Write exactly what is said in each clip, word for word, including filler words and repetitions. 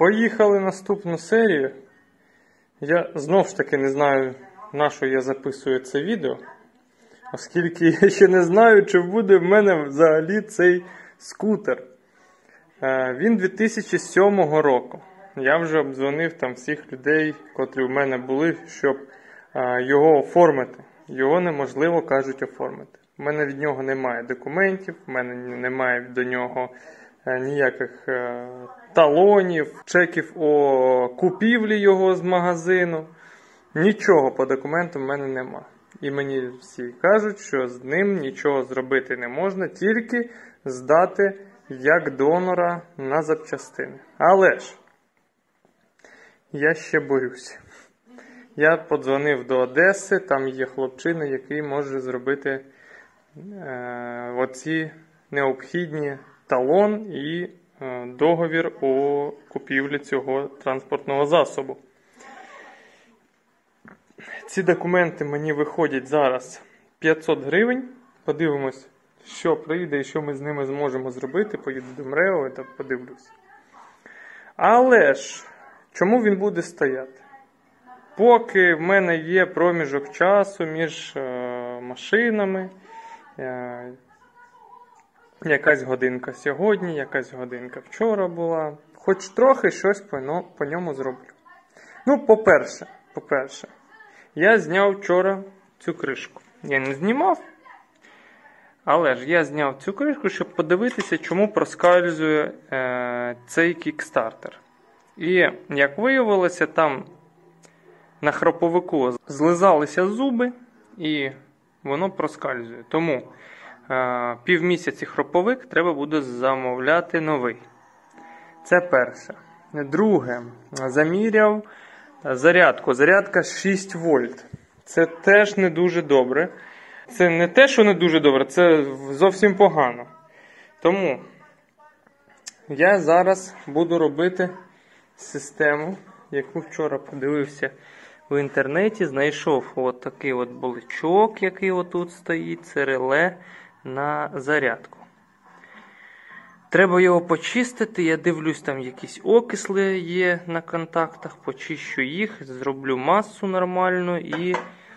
Поїхали наступну серію. Я знов ж таки не знаю, на що я записую це відео, оскільки я ще не знаю, чи буде в мене взагалі цей скутер. Він дві тисячі сьомого року. Я вже обдзвонив там всіх людей, котрі в мене були, щоб його оформити. Його неможливо, кажуть, оформити. У мене від нього немає документів, у мене немає до нього ніяких талонів, чеків о купівлі його з магазину. Нічого по документам в мене нема. І мені всі кажуть, що з ним нічого зробити не можна, тільки здати як донора на запчастини. Але ж, я ще борюся. Я подзвонив до Одеси, там є хлопчина, який може зробити е, оці необхідні талон і е, договір о купівлі цього транспортного засобу. Ці документи мені виходять зараз п'ятсот гривень. Подивимось, що прийде і що ми з ними зможемо зробити. Поїду до МРЕО та подивлюсь. Але ж, чому він буде стояти? Поки в мене є проміжок часу між е, машинами, е, якась годинка сьогодні, якась годинка вчора була, хоч трохи щось по, по ньому зроблю. Ну, по-перше, по-перше, я зняв вчора цю кришку. Я не знімав, але ж я зняв цю кришку, щоб подивитися, чому проскальзує е, цей кікстартер. І, як виявилося, там на храповику злизалися зуби, і воно проскальзує. Тому е, півмісяці храповик треба буде замовляти новий. Це перше. Друге, заміряв зарядку. Зарядка шість вольт. Це теж не дуже добре. Це не те, що не дуже добре, це зовсім погано. Тому я зараз буду робити систему, яку вчора подивився в інтернеті. Знайшов от такий от блочок, який отут стоїть, це реле на зарядку. Треба його почистити, я дивлюсь, там якісь окисли є на контактах, почищу їх, зроблю масу нормальну і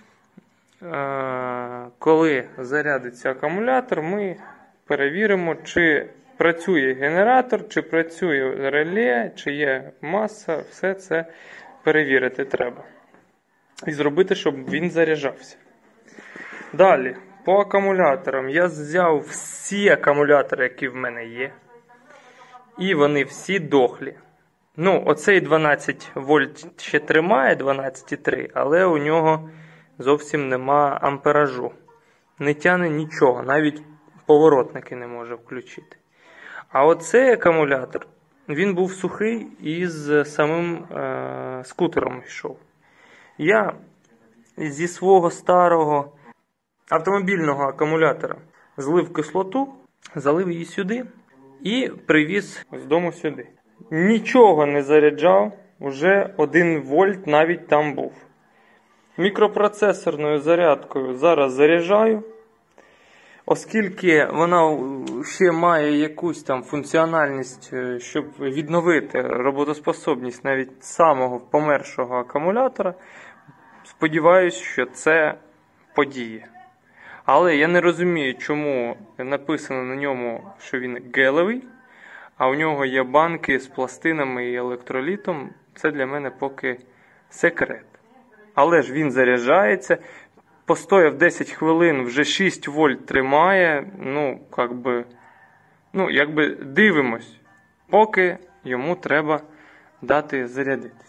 е, коли зарядиться акумулятор, ми перевіримо, чи працює генератор, чи працює реле, чи є маса, все це перевірити треба. І зробити, щоб він заряджався. Далі, по акумуляторам. Я взяв всі акумулятори, які в мене є. І вони всі дохлі. Ну, оцей дванадцять вольт ще тримає, дванадцять цілих три, але у нього зовсім нема амперажу. Не тягне нічого, навіть поворотники не може включити. А оцей акумулятор, він був сухий і з самим е- скутером йшов. Я зі свого старого автомобільного акумулятора злив кислоту, залив її сюди і привіз з дому сюди. Нічого не заряджав, вже один вольт навіть там був. Мікропроцесорною зарядкою зараз заряджаю, оскільки вона ще має якусь там функціональність, щоб відновити роботоспособність навіть самого помершого акумулятора. Сподіваюсь, що це подіє. Але я не розумію, чому написано на ньому, що він гелевий, а у нього є банки з пластинами і електролітом. Це для мене поки секрет. Але ж він заряджається, постояв десять хвилин, вже шість вольт тримає, ну, як би, ну, якби дивимось, поки йому треба дати зарядитися.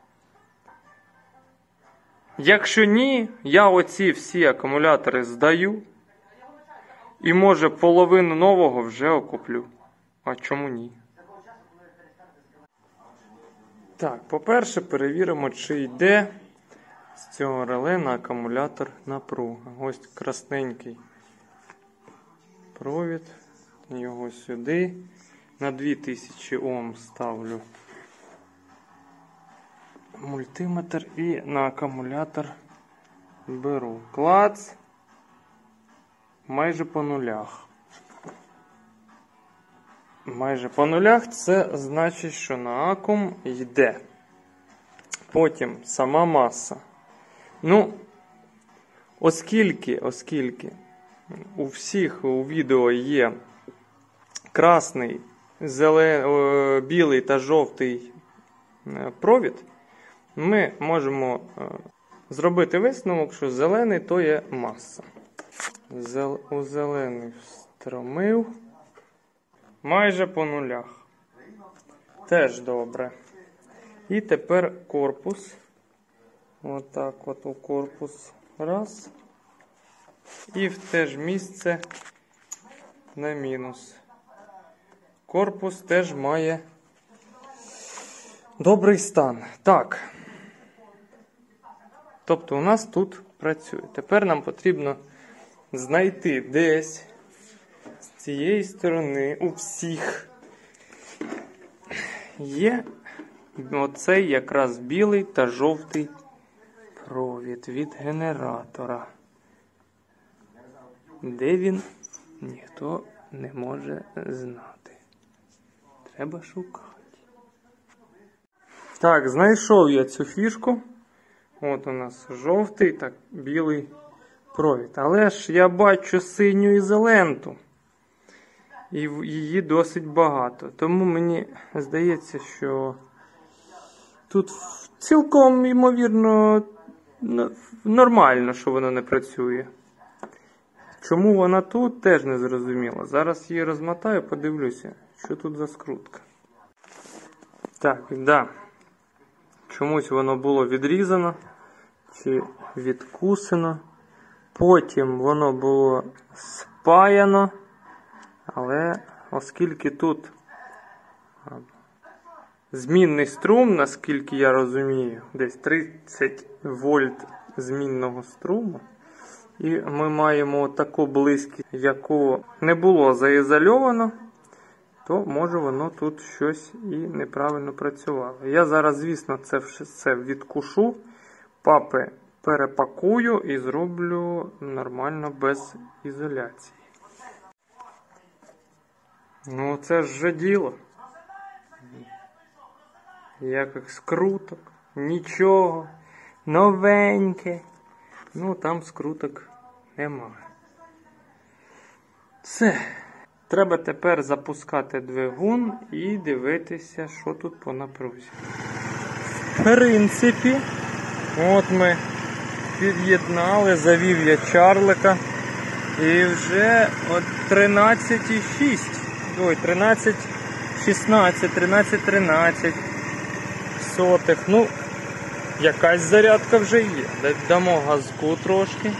Якщо ні, я оці всі акумулятори здаю і, може, половину нового вже окуплю. А чому ні? Так, по-перше, перевіримо, чи йде з цього реле на акумулятор напруга. Ось красненький провід, його сюди. На дві тисячі Ом ставлю мультиметр і на акумулятор беру клац майже по нулях. майже по нулях, це значить, що на акум йде. Потім сама маса. Ну, оскільки, оскільки у всіх у відео є красний, зелен... білий та жовтий провід, ми можемо зробити висновок, що зелений то є маса. Зел... У зелений встромив. Майже по нулях. Теж добре. І тепер корпус. Отак от у корпус. Раз. І в те ж місце на мінус. Корпус теж має добрий стан. Так. Тобто у нас тут працює. Тепер нам потрібно знайти десь з цієї сторони у всіх є оцей якраз білий та жовтий провід від генератора. Де він, ніхто не може знати. Треба шукати. Так, знайшов я цю фішку. От у нас жовтий та білий провід. Але ж я бачу синю ізоленту. І її досить багато. Тому мені здається, що тут цілком, ймовірно, нормально, що воно не працює. Чому вона тут, теж не зрозуміло. Зараз її розмотаю, подивлюся, що тут за скрутка. Так, да. Чомусь воно було відрізано чи відкусено. Потім воно було спаяно. Але оскільки тут змінний струм, наскільки я розумію, десь тридцять вольт змінного струму, і ми маємо таку близькість, яку не було заізольовано, то може воно тут щось і неправильно працювало. Я зараз, звісно, це все відкушу, папи перепакую і зроблю нормально без ізоляції. Ну це ж вже діло. Яких скруток, нічого, новеньке. Ну там скруток немає. Все. Треба тепер запускати двигун і дивитися, що тут по напрузі. В принципі, от ми під'єднали, завів я чарлика. І вже от тринадцять і шість. Ой, тринадцять шістнадцять, тринадцять тринадцять сотих. Ну, якась зарядка вже є. Дамо газку трошки.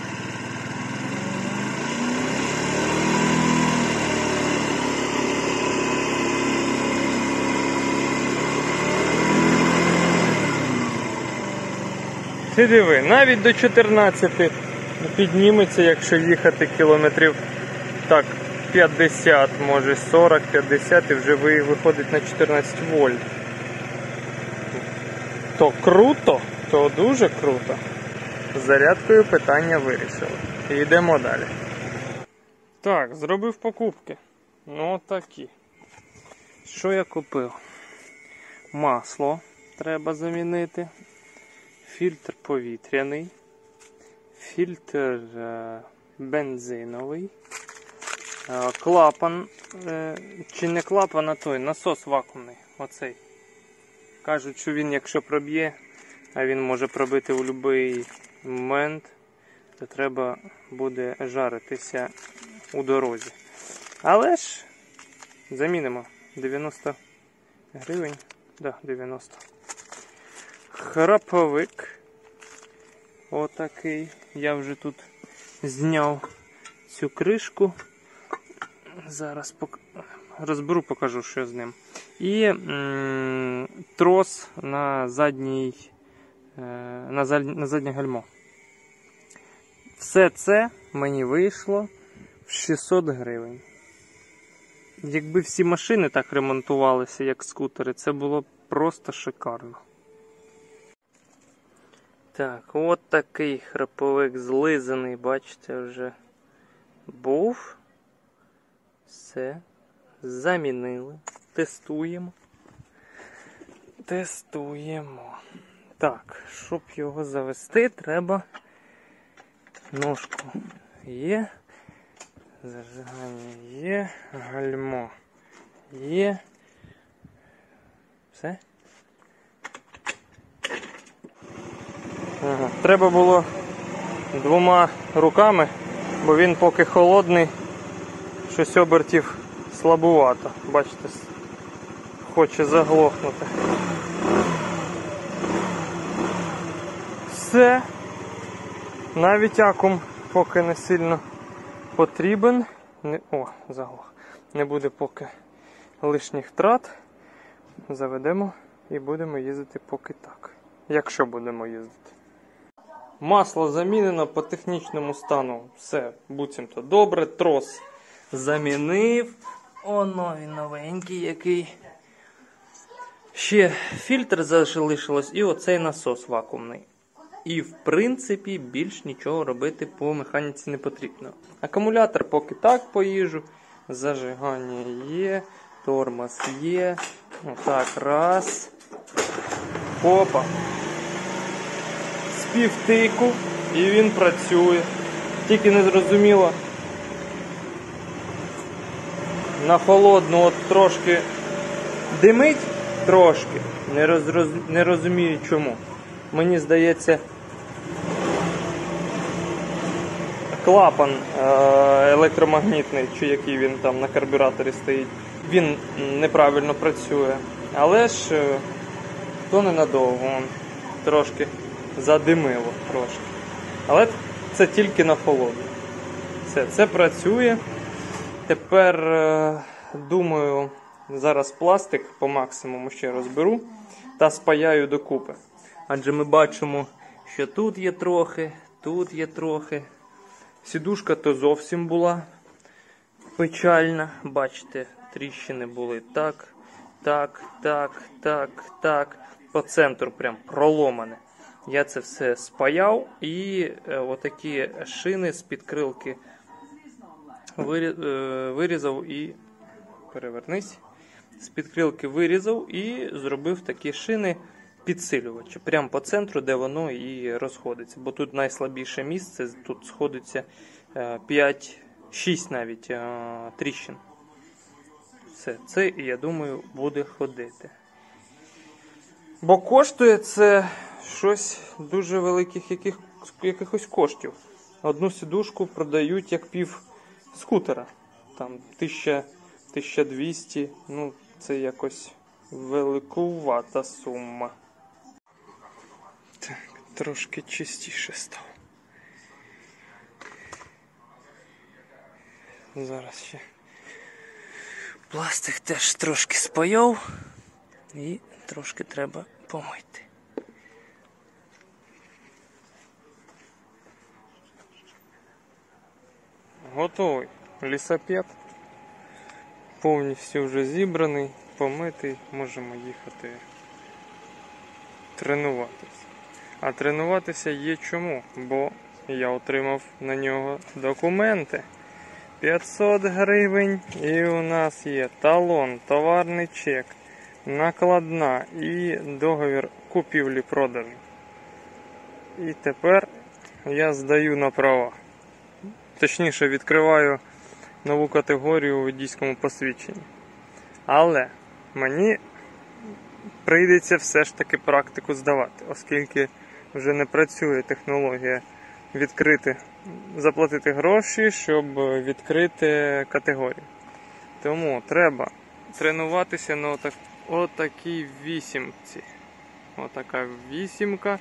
Ти диви, навіть до чотирнадцяти підніметься, якщо їхати кілометрів так п'ятдесят, може сорок п'ятдесят, і вже виходить на чотирнадцять вольт. То круто, то дуже круто. З зарядкою питання вирішили. І йдемо далі. Так, зробив покупки. Ну такі. Що я купив? Масло треба замінити. Фільтр повітряний. Фільтр бензиновий. Клапан, чи не клапан, а той, насос вакуумний, оцей. Кажуть, що він якщо проб'є, а він може пробити у будь-який момент, то треба буде жаритися у дорозі. Але ж замінимо. дев'яносто гривень. Да, дев'яносто. Храповик. Отакий. Я вже тут зняв цю кришку. Зараз пок... розберу, покажу, що з ним. І м трос на задній, е на, зад... на заднє гальмо. Все це мені вийшло в шістсот гривень. Якби всі машини так ремонтувалися, як скутери, це було просто шикарно. Так, от такий храповик злизаний, бачите, вже був. Все замінили. Тестуємо. Тестуємо. Так, щоб його завести, треба ножку. Є. Зажигання є. Гальмо є. Все? Ага. Треба було двома руками, бо він поки холодний, щось обертів слабувато. Бачите, хоче заглохнути. Все. Навіть акум поки не сильно потрібен. Не, о, заглох. Не буде поки лишніх втрат. Заведемо і будемо їздити поки так. Якщо будемо їздити. Масло замінено по технічному стану. Все, буцімто добре. Трос замінив. Оно він новенький який. Ще фільтр залишилось і оцей насос вакуумний. І в принципі більш нічого робити по механіці не потрібно. Акумулятор поки так поїжджу. Зажигання є. Тормоз є. Отак, раз. Опа. Співтику. І він працює. Тільки не зрозуміло. На холодну от трошки димить. Трошки. Не, розроз... не розумію чому. Мені здається, клапан електромагнітний, чи який він там на карбюраторі стоїть, він неправильно працює. Але ж то ненадовго, трошки задимило трошки. Але це тільки на холоду. Все, це працює. Тепер, думаю, зараз пластик по максимуму ще розберу та спаяю докупи. Адже ми бачимо, що тут є трохи, тут є трохи. Сідушка то зовсім була печальна. Бачите, тріщини були так, так, так, так, так. По центру прям проломане. Я це все спаяв і е, отакі шини з підкрилки вирізав і перевернись. З підкрилки вирізав і зробив такі шини підсилювачі. Прямо по центру, де воно і розходиться. Бо тут найслабіше місце, тут сходиться п'ять-шість навіть тріщин. Все, це, я думаю, буде ходити. Бо коштує це щось дуже великих яких, якихось коштів. Одну сідушку продають як пів скутера. Там тисяча, тисяча двісті, ну це якось великувата сума. Так, трошки чистіше стало. Зараз ще пластик теж трошки спаяв і трошки треба помити. Готовий лісопед. Повністю вже зібраний, помитий, можемо їхати тренуватися. А тренуватися є чому, бо я отримав на нього документи. п'ятсот гривень і у нас є талон, товарний чек, накладна і договір купівлі-продажу. І тепер я здаю на права. Точніше, відкриваю нову категорію у водійському посвідченні. Але мені прийдеться все ж таки практику здавати, оскільки вже не працює технологія відкрити, заплатити гроші, щоб відкрити категорію. Тому треба тренуватися на отак, отакій вісімці. Отака вісімка.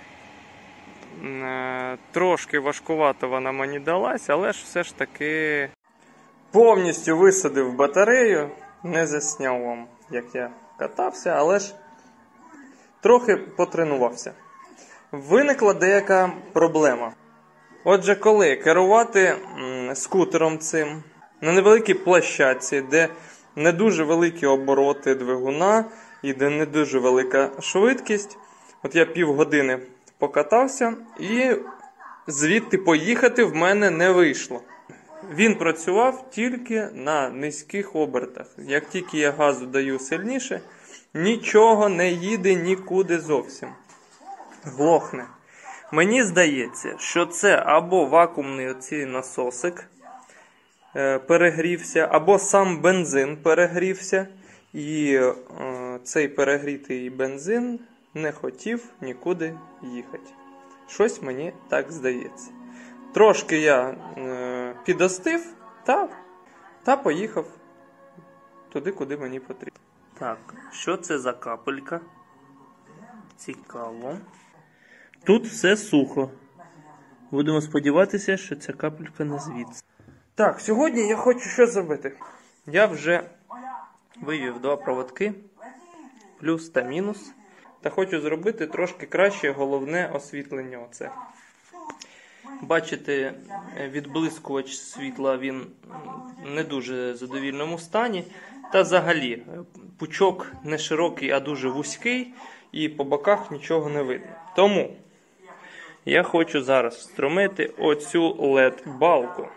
Трошки важкувато вона мені далась, але ж все ж таки повністю висадив батарею, не засняв вам, як я катався, але ж трохи потренувався. Виникла деяка проблема. Отже, коли керувати скутером цим на невеликій площадці, де не дуже великі обороти двигуна і де не дуже велика швидкість, от я півгодини покатався і звідти поїхати в мене не вийшло. він працював тільки на низьких обертах. Як тільки я газу даю сильніше, нічого не їде нікуди зовсім. Глохне. Мені здається, що це або вакуумний оцей насосик е, перегрівся, або сам бензин перегрівся. І е, цей перегрітий бензин не хотів нікуди їхати. Щось мені так здається. Трошки я е, підостив та, та поїхав туди, куди мені потрібно. Так, що це за капелька? Цікаво. Тут все сухо. Будемо сподіватися, що ця капелька не звідси. Так, сьогодні я хочу що зробити. Я вже вивів два проводки, плюс та мінус. Та хочу зробити трошки краще головне освітлення оце. Бачите, відблискувач світла, він не дуже задовільному стані. Та взагалі, пучок не широкий, а дуже вузький, і по боках нічого не видно. Тому я хочу зараз встромити оцю лед-балку.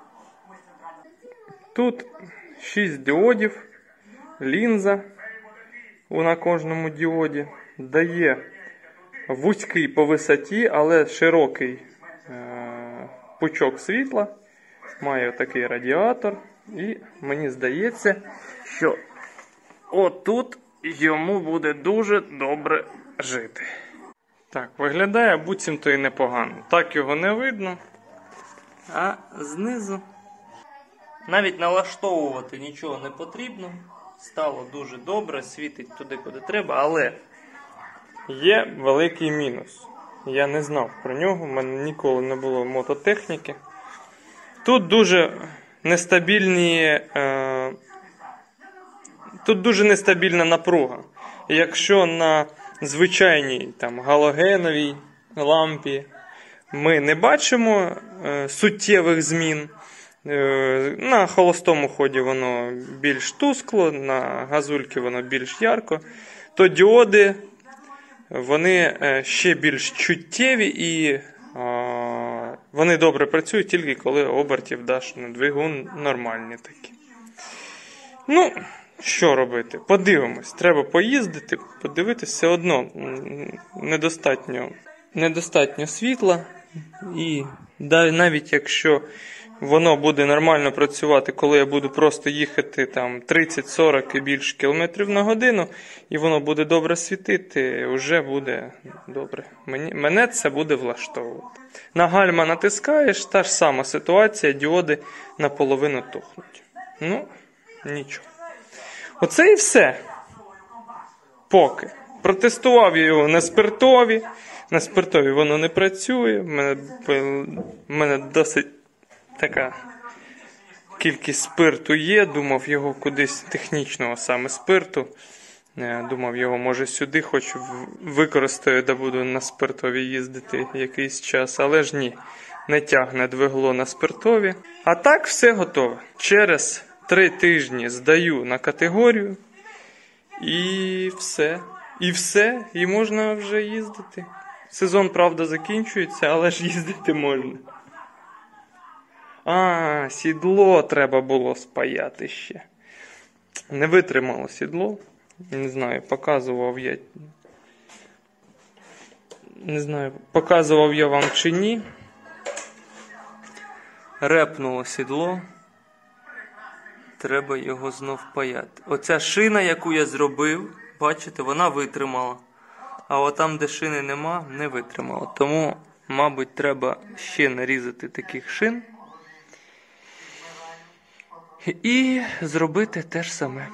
Тут шість діодів, лінза на кожному діоді. Дає вузький по висоті, але широкий е пучок світла. Має такий радіатор. І мені здається, що отут йому буде дуже добре жити. Так, виглядає буцімто і непогано. Так його не видно. А знизу навіть налаштовувати нічого не потрібно. Стало дуже добре, світить туди, куди треба, але є великий мінус. Я не знав про нього, в мене ніколи не було мототехніки. Тут дуже нестабільні, е, тут дуже нестабільна напруга. Якщо на звичайній там, галогеновій лампі ми не бачимо е, суттєвих змін, е, на холостому ході воно більш тускло, на газульки воно більш ярко, то діоди вони е, ще більш чуттєві і е, вони добре працюють тільки коли обертів даш на двигун нормальні такі. Ну, що робити? Подивимось. Треба поїздити, подивитися. Все одно недостатньо, недостатньо світла. І навіть якщо воно буде нормально працювати, коли я буду просто їхати там тридцять-сорок і більше кілометрів на годину, і воно буде добре світити, вже буде добре. Мені, мене це буде влаштовувати. На гальма натискаєш, та ж сама ситуація, діоди наполовину тухнуть. Ну, нічого. Оце і все. Поки. Протестував я його на спиртові. На спиртові воно не працює. У мене, у мене досить така кількість спирту є. Думав його кудись технічного саме спирту. Думав його може сюди, хоч використаю, де буду на спиртові їздити якийсь час. Але ж ні, не тягне двигло на спиртові. А так все готове. Через три тижні здаю на категорію, і все. І все, і можна вже їздити. Сезон, правда, закінчується, але ж їздити можна. А, сідло треба було спаяти ще. Не витримало сідло. Не знаю, показував я. Не знаю, показував я вам чи ні. Репнуло сідло. Треба його знов паяти. Оця шина, яку я зробив, бачите, вона витримала. А от там, де шини нема, не витримала. Тому, мабуть, треба ще нарізати таких шин. І зробити те ж саме.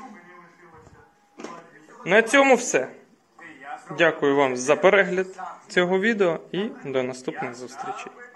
На цьому все. Дякую вам за перегляд цього відео і до наступних зустрічей.